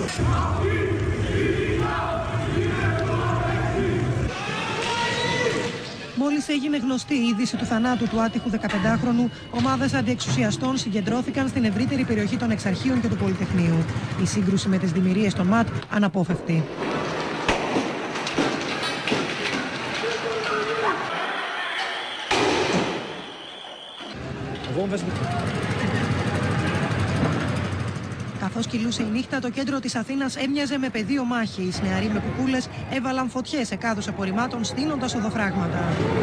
Μόλις έγινε γνωστή η είδηση του θανάτου του άτυχου 15χρονου, ομάδες αντιεξουσιαστών συγκεντρώθηκαν στην ευρύτερη περιοχή των Εξαρχείων και του Πολυτεχνείου. Η σύγκρουση με τις δημιουργίες των ΜΑΤ αναπόφευκτη. Καθώς κυλούσε η νύχτα, το κέντρο της Αθήνας έμοιαζε με πεδίο μάχης. Νεαροί με κουκούλες έβαλαν φωτιές σε κάδους απορριμμάτων, στείνοντας οδοφράγματα.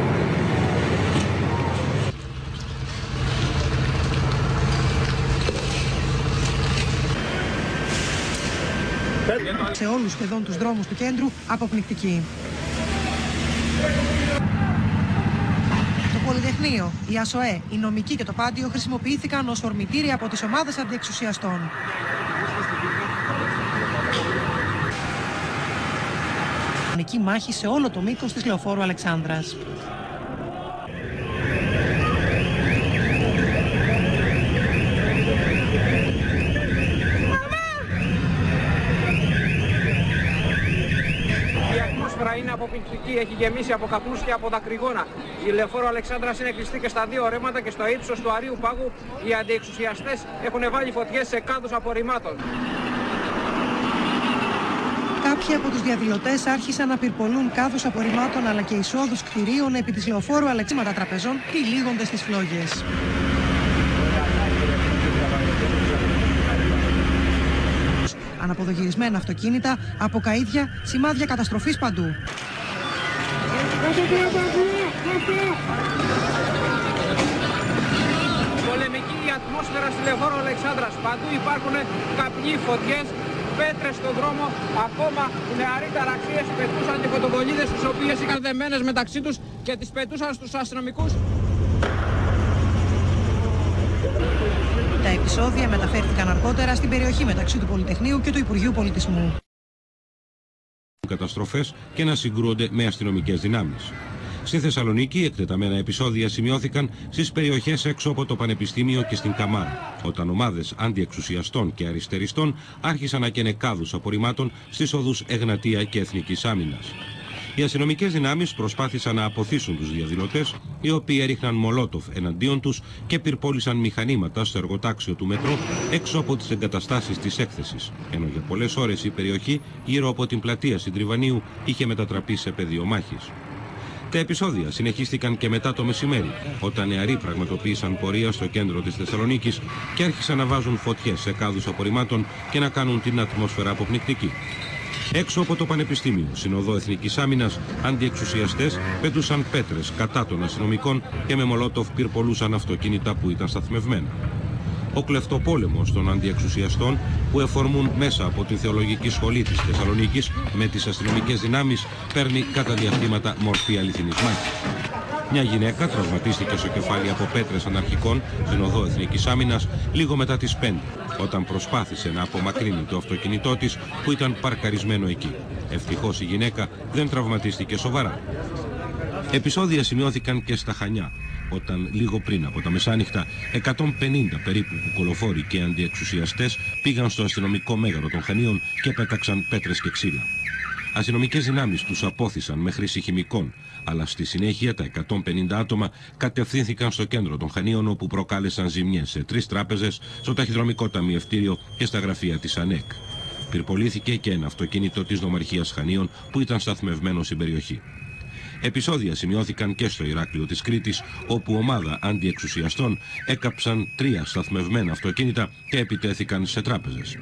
Σε όλους σχεδόν τους δρόμους του κέντρου, αποπνικτική. Το Πολυτεχνείο, η ΑΣΟΕ, η Νομική και το Πάντιο χρησιμοποιήθηκαν ως ορμητήρια από τις ομάδες αντιεξουσιαστών. Πανική μάχη σε όλο το μήκος της Λεωφόρου Αλεξάνδρας. Είναι αποπνικτική, έχει γεμίσει από καπνούς και από δακρυγόνα. Η Λεωφόρο Αλεξάνδρας είναι κλειστή και στα δύο ρεύματα και στο ύψος του Αρείου Πάγου οι αντιεξουσιαστές έχουν βάλει φωτιές σε κάδους απορριμμάτων. Κάποιοι από τους διαδηλωτές άρχισαν να πυρπολούν κάδους απορριμμάτων αλλά και εισόδους κτηρίων επί της Λεωφόρου Αλεξάνδρας τραπεζών τυλίγοντας τις φλόγες. Αναποδογυρισμένα αυτοκίνητα, από καΐδια, σημάδια καταστροφής παντού. Πολεμική η ατμόσφαιρα στη Λεωφόρο Αλεξάνδρας. Παντού υπάρχουν καπνοί, φωτιές, πέτρες στον δρόμο. Ακόμα οι νεαροί ταραξίες πετούσαν και φωτοβολίδες τις οποίες είχαν δεμένες μεταξύ τους και τις πετούσαν στους αστυνομικούς. Τα επεισόδια μεταφέρθηκαν αργότερα στην περιοχή μεταξύ του Πολυτεχνείου και του Υπουργείου Πολιτισμού. Καταστροφές και να συγκρούονται με αστυνομικές δυνάμεις. Στη Θεσσαλονίκη, εκτεταμένα επεισόδια σημειώθηκαν στις περιοχές έξω από το Πανεπιστήμιο και στην Καμάρα, όταν ομάδες αντιεξουσιαστών και αριστεριστών άρχισαν να καίνε κάδους απορριμμάτων στις οδούς Εγνατία και Εθνικής Άμυνας. Οι αστυνομικές δυνάμεις προσπάθησαν να αποθήσουν τους διαδηλωτές, οι οποίοι έριχναν μολότοφ εναντίον τους και πυρπόλησαν μηχανήματα στο εργοτάξιο του μετρό έξω από τις εγκαταστάσεις της έκθεσης, ενώ για πολλές ώρες η περιοχή γύρω από την πλατεία Συντριβανίου είχε μετατραπεί σε πεδίο μάχης. Τα επεισόδια συνεχίστηκαν και μετά το μεσημέρι, όταν νεαροί πραγματοποίησαν πορεία στο κέντρο της Θεσσαλονίκης και άρχισαν να βάζουν φωτιές σε κάδους απορριμμάτων και να κάνουν την ατμόσφαιρα αποπνικτική. Έξω από το Πανεπιστήμιο, συνοδό Εθνικής Άμυνας, αντιεξουσιαστές πέτουσαν πέτρες κατά των αστυνομικών και με μολότοφ πυρπολούσαν αυτοκίνητα που ήταν σταθμευμένα. Ο κλεφτοπόλεμος των αντιεξουσιαστών που εφορμούν μέσα από την Θεολογική Σχολή της Θεσσαλονίκης με τις αστυνομικές δυνάμεις παίρνει κατά διαστήματα μορφή αληθινής μάχης. Μια γυναίκα τραυματίστηκε στο κεφάλι από πέτρες αναρχικών στην οδό Εθνικής Άμυνας λίγο μετά τις 5, όταν προσπάθησε να απομακρύνει το αυτοκίνητό της που ήταν παρκαρισμένο εκεί. Ευτυχώς η γυναίκα δεν τραυματίστηκε σοβαρά. Επεισόδια σημειώθηκαν και στα Χανιά, όταν λίγο πριν από τα μεσάνυχτα 150 περίπου κουκολοφόροι και αντιεξουσιαστές πήγαν στο αστυνομικό μέγαρο των Χανίων και πέταξαν πέτρες και ξύλα. Αστυνομικές δυνάμεις τους απόθησαν με χρήση χημικών, αλλά στη συνέχεια τα 150 άτομα κατευθύνθηκαν στο κέντρο των Χανίων, όπου προκάλεσαν ζημιές σε 3 τράπεζες, στο ταχυδρομικό ταμιευτήριο και στα γραφεία της ΑΝΕΚ. Πυρπολήθηκε και ένα αυτοκίνητο της Νομαρχίας Χανίων που ήταν σταθμευμένο στην περιοχή. Επεισόδια σημειώθηκαν και στο Ηράκλειο της Κρήτης, όπου ομάδα αντιεξουσιαστών έκαψαν 3 σταθμευμένα αυτοκίνητα και επιτέθηκαν σε τράπεζες.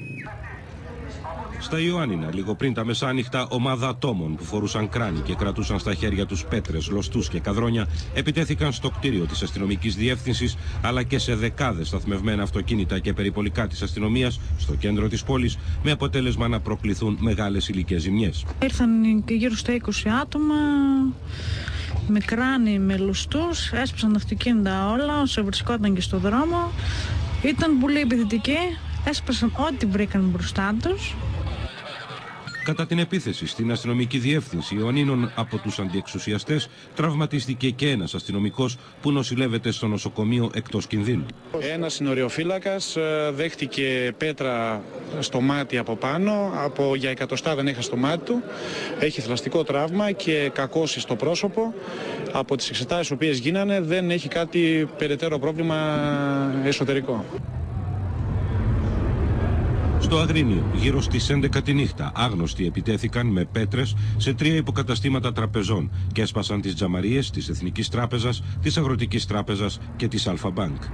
Στα Ιωάννινα, λίγο πριν τα μεσάνυχτα, ομάδα ατόμων που φορούσαν κράνη και κρατούσαν στα χέρια τους πέτρες, λωστούς και καδρόνια επιτέθηκαν στο κτίριο της αστυνομικής διεύθυνσης, αλλά και σε δεκάδες σταθμευμένα αυτοκίνητα και περιπολικά της αστυνομίας στο κέντρο της πόλης, με αποτέλεσμα να προκληθούν μεγάλες υλικές ζημιές. Ήρθαν γύρω στα 20 άτομα με κράνη, με λωστούς, έσπασαν τα αυτοκίνητα όλα όσο βρισκόταν και στο δρόμο. Ήταν πολύ επιθετικοί, έσπασαν ό,τι βρήκαν μπροστά τους. Κατά την επίθεση στην αστυνομική διεύθυνση Ιωαννίνων από τους αντιεξουσιαστές, τραυματίστηκε και ένας αστυνομικός που νοσηλεύεται στο νοσοκομείο εκτός κινδύνου. Ένας συνοριοφύλακας δέχτηκε πέτρα στο μάτι από πάνω, για εκατοστά δεν έχασε το μάτι του, έχει θηλαστικό τραύμα και κακώσεις στο πρόσωπο. Από τις εξετάσεις οι οποίες γίνανε δεν έχει κάτι περαιτέρω πρόβλημα εσωτερικό. Στο Αγρίνιο, γύρω στις 11 τη νύχτα, άγνωστοι επιτέθηκαν με πέτρες σε 3 υποκαταστήματα τραπεζών και έσπασαν τις τζαμαρίες της Εθνικής Τράπεζας, της Αγροτικής Τράπεζας και της Αλφα Μπάνκ.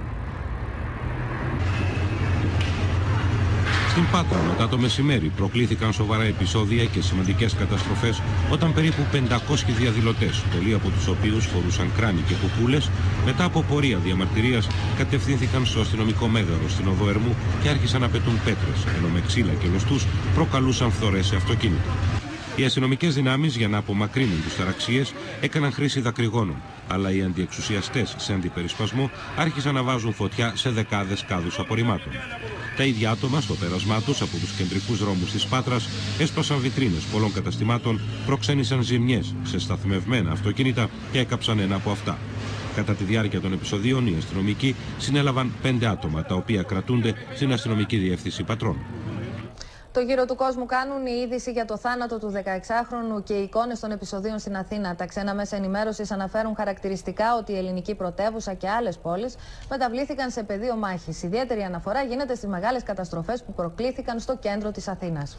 Στην Πάτρα, μετά το μεσημέρι, προκλήθηκαν σοβαρά επεισόδια και σημαντικές καταστροφές όταν περίπου 500 διαδηλωτές, πολλοί από τους οποίους φορούσαν κράνη και κουκούλες, μετά από πορεία διαμαρτυρίας κατευθύνθηκαν στο αστυνομικό μέγαρο στην οδό Ερμού και άρχισαν να πετούν πέτρες, ενώ με ξύλα και λωστούς προκαλούσαν φθορές σε αυτοκίνητα. Οι αστυνομικές δυνάμεις, για να απομακρύνουν τους ταραξίες, έκαναν χρήση δακρυγόνων, αλλά οι αντιεξουσιαστές σε αντιπερισπασμό άρχισαν να βάζουν φωτιά σε δεκάδες κάδους απορριμμάτων. Τα ίδια άτομα, στο πέρασμά τους από τους κεντρικούς δρόμους της Πάτρας, έσπασαν βιτρίνες πολλών καταστημάτων, προξένησαν ζημιές σε σταθμευμένα αυτοκίνητα και έκαψαν ένα από αυτά. Κατά τη διάρκεια των επεισοδίων, οι αστυνομικοί συνέλαβαν 5 άτομα, τα οποία κρατούνται στην αστυνομική διεύθυνση Πατρών. Το γύρο του κόσμου κάνουν η είδηση για το θάνατο του 16χρονου και οι εικόνες των επεισοδίων στην Αθήνα. Τα ξένα μέσα ενημέρωσης αναφέρουν χαρακτηριστικά ότι η ελληνική πρωτεύουσα και άλλες πόλεις μεταβλήθηκαν σε πεδίο μάχης. Ιδιαίτερη αναφορά γίνεται στις μεγάλες καταστροφές που προκλήθηκαν στο κέντρο της Αθήνας.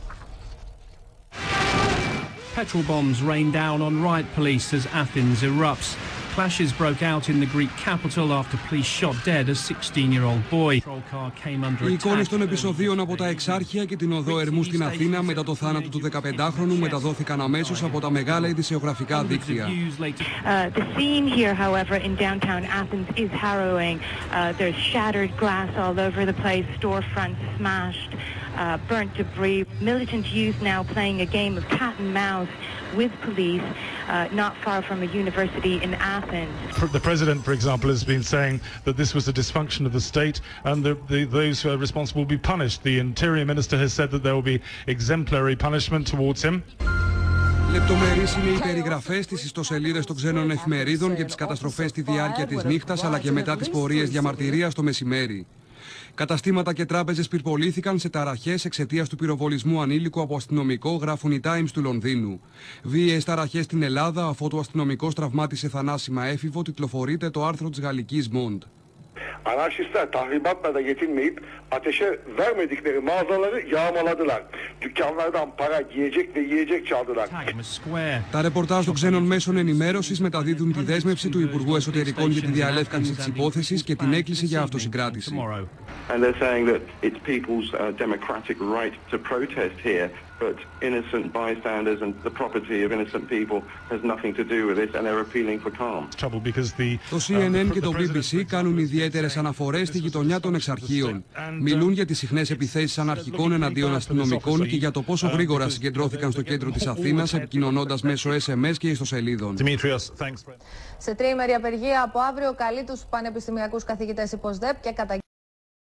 Petrol bombs rain down on riot police as Athens erupts. Clashes broke out in the Greek capital after police shot dead a 16-year-old boy. Οι εικόνες των επεισοδίων από τα Εξάρχεια και την οδό Ερμού στην Αθήνα μετά το θάνατο του 15χρονου μεταδόθηκαν αμέσως από τα μεγάλα ειδησιογραφικά δίκτυα. The scene here, however, in downtown Athens is harrowing. There's shattered glass all over the place, storefronts smashed, burnt debris. Militant youth now playing a game of cat and mouse with police not far from a university in Athens. The president, for example, has been saying that this was a dysfunction of the state and those who are responsible will be punished. The interior minister has said that there will be exemplary punishment towards him. Λεπτομερείς είναι οι περιγραφές στις ιστοσελίδες των ξένων εφημερίδων για τις καταστροφές στη διάρκεια της νύχτας αλλά και μετά τις πορείες διαμαρτυρίας το μεσημέρι. Καταστήματα και τράπεζες πυρπολήθηκαν σε ταραχές εξαιτίας του πυροβολισμού ανήλικου από αστυνομικό, γράφουν οι Times του Λονδίνου. Βίαιες ταραχές στην Ελλάδα, αφότου ο αστυνομικός τραυμάτισε θανάσιμα έφηβο, τιτλοφορείται το άρθρο της γαλλικής Mond. Anarşistler tahribatla da yetinmeyip ateşe vermedikleri mağazaları yağmaladılar. Dükkanlardan para, giyecek ve yiyecek çaldılar. Τα ρεπορτάζ των ξένων μέσων ενημέρωσης μεταδίδουν τη δέσμευση του Υπουργού Εσωτερικών για τη διαλεύκανση της υπόθεσης και την έκκληση για αυτοσυγκράτηση. And they're saying that it's people's democratic right to protest here, but innocent bystanders and the property of innocent people has nothing to do with it, and they're appealing for calm. Το CNN και το BBC κάνουν ιδιαίτερες αναφορές στη γειτονιά των Εξαρχείων. Μιλούν για τις συχνές επιθέσεις αναρχικών εναντίον αστυνομικών και για το πόσο γρήγορα συγκεντρώθηκαν στο κέντρο της Αθήνας, επικοινωνώντας μέσω SMS και ιστοσελίδων. Σε τριήμερη απεργία από αύριο καλεί τους πανεπιστημιακούς καθηγητές υπό ΣΔΕΠ και